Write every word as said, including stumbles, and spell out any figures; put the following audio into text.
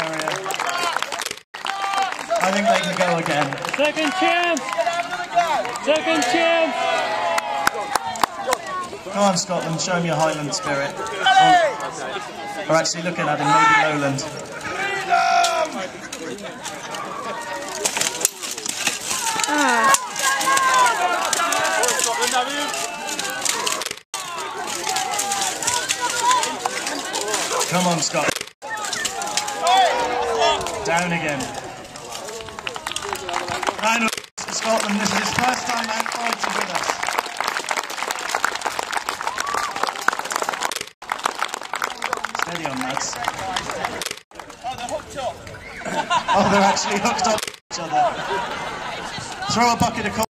Terrier. I think they can go again. Second chance! Second chance! Come on, Scotland, show me your Highland spirit. Or, or actually looking at him, maybe Lowland. Ah. Come on, Scott. Down again. Final for Scotland. This is his first time out fighting with us. Steady on, lads. Oh, they're hooked up. Oh, they're actually hooked up to each other. Throw a bucket of coal.